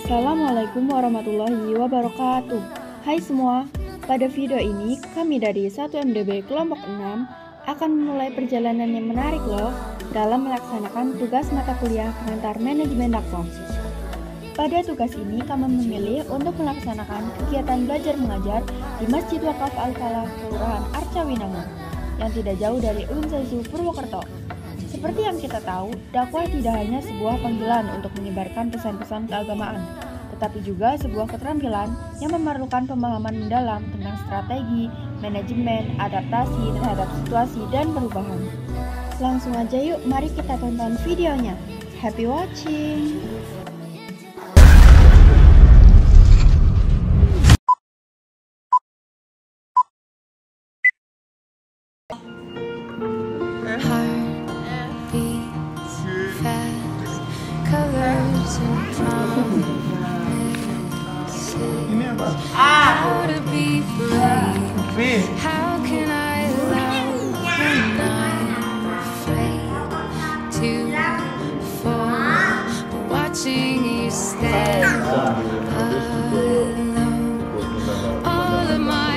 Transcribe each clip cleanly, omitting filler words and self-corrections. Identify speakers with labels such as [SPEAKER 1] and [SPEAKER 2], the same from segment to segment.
[SPEAKER 1] Assalamualaikum warahmatullahi wabarakatuh. Hai semua, pada video ini kami dari 1MDB kelompok 6 akan memulai perjalanan yang menarik loh dalam melaksanakan tugas mata kuliah pengantar manajemen dakwah. Pada tugas ini kami memilih untuk melaksanakan kegiatan belajar mengajar di Masjid Wakaf Al-Falah Kelurahan Arcawinangun yang tidak jauh dari Unsesu Purwokerto. Seperti yang kita tahu, dakwah tidak hanya sebuah panggilan untuk menyebarkan pesan-pesan keagamaan, tetapi juga sebuah keterampilan yang memerlukan pemahaman mendalam tentang strategi, manajemen, adaptasi terhadap situasi dan perubahan. Langsung aja yuk, mari kita tonton videonya. Happy watching!
[SPEAKER 2] Ini apa?
[SPEAKER 3] How can I love when I'm afraid to fall, watching you stand alone? All of my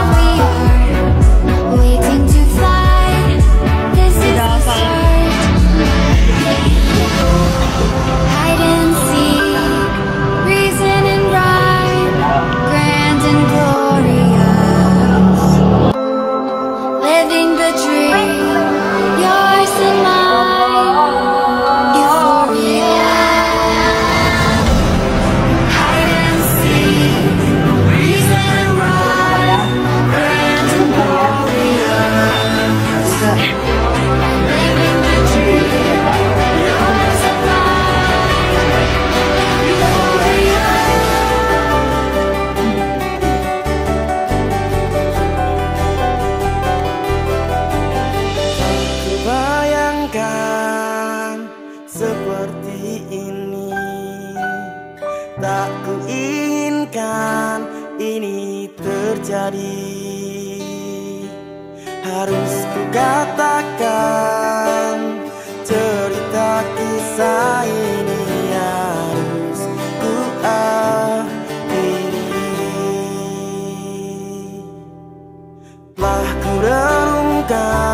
[SPEAKER 1] Udah hafal
[SPEAKER 2] tadi. Harus ku katakan cerita kisah ini, harus ku akhiri. Telah ku renungkan